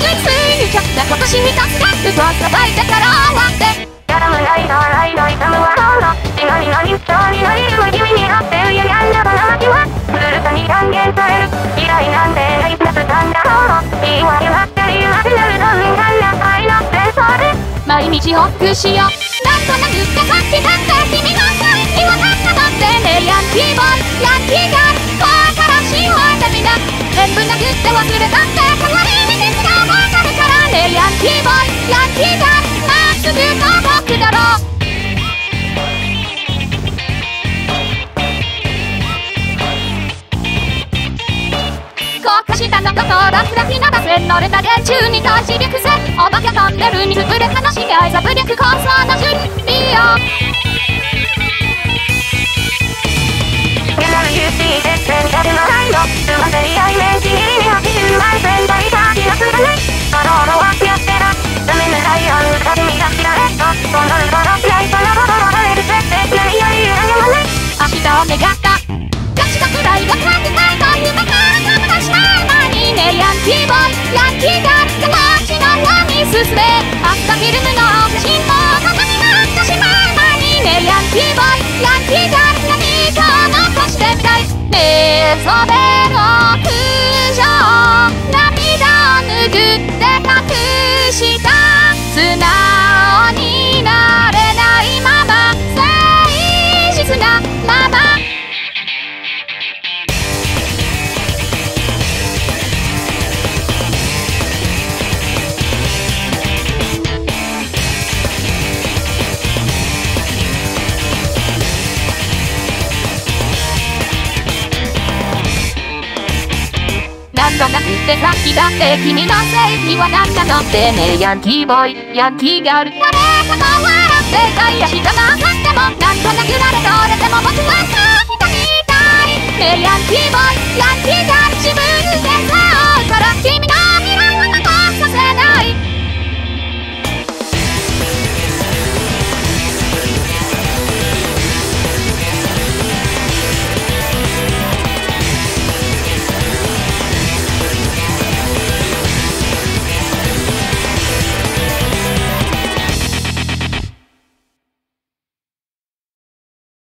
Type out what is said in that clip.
純粋にちょっと今年一つだ嘘をさばいてから終わってやらむないだらいだいたむはそうの何そうになりる君になってるやんだこの秋は古さに還元される嫌いなんてないつなんだろう言い訳はって言わせるのみんな愛の戦争で毎日ホックしようなんとなくってさっきだって君のサインにわかったとってねヤンキーボーイヤンキーガール怖からしようってみんな全部なくって忘れたって代わりに鉄がわかるからねヤンキーボーイヤンキーガールまっすぐと僕だろう下のことラフラフならせ乗れた電柱に投資力せお化けトンネルに潰れ話し合いザ武力構想の準備よメダルユーシーで戦車でのライド済ませり合い面ちぎりに80万戦隊が気がするねあのはやってなダメなライアン歌で見出しられっとそのルバのフライパナババババレル設定何より羨まね明日を願ったガチがくらいが感じたいと夢から飛び出したヤンキーボーイヤンキーガールが街の裏に進めあったフィルムの写真も形になってしまう前にねヤンキーボーイヤンキーガール何か残してみたい目覚めの苦情涙を拭って隠した素直になれないまま誠実なままなんとなくってさっきだって君のせいにはなったのってねヤンキーボーイヤンキーガール誰かと笑ってたい明日があってもなん